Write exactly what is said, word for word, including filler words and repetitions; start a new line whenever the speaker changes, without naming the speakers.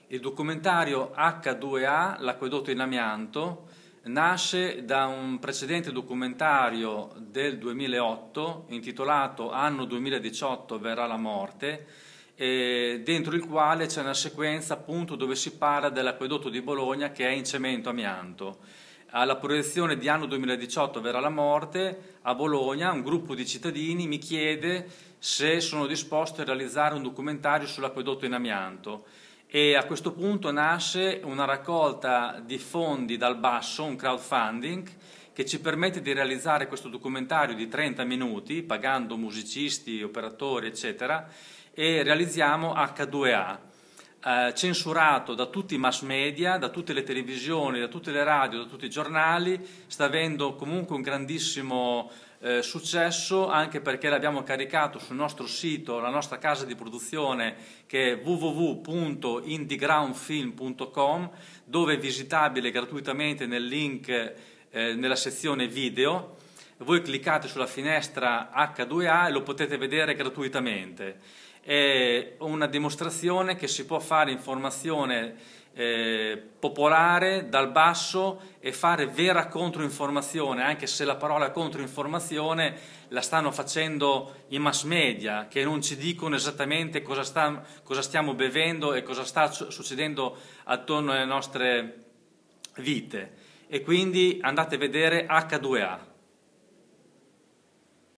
Il documentario acca due a, l'acquedotto in amianto, nasce da un precedente documentario del duemilaotto intitolato Anno duemiladiciotto verrà la morte, e dentro il quale c'è una sequenza appunto dove si parla dell'acquedotto di Bologna che è in cemento amianto. Alla proiezione di Anno duemiladiciotto verrà la morte, a Bologna un gruppo di cittadini mi chiede se sono disposto a realizzare un documentario sull'acquedotto in amianto. E a questo punto nasce una raccolta di fondi dal basso, un crowdfunding, che ci permette di realizzare questo documentario di trenta minuti, pagando musicisti, operatori, eccetera, e realizziamo acca due a, eh, censurato da tutti i mass media, da tutte le televisioni, da tutte le radio, da tutti i giornali, sta avendo comunque un grandissimo Eh, successo, anche perché l'abbiamo caricato sul nostro sito, la nostra casa di produzione, che è w w w punto indiegroundfilm punto com, dove è visitabile gratuitamente nel link eh, nella sezione video. Voi cliccate sulla finestra acca due a e lo potete vedere gratuitamente. È una dimostrazione che si può fare informazione Eh, popolare dal basso e fare vera controinformazione, anche se la parola controinformazione la stanno facendo i mass media, che non ci dicono esattamente cosa, sta, cosa stiamo bevendo e cosa sta succedendo attorno alle nostre vite. E quindi andate a vedere acca due a.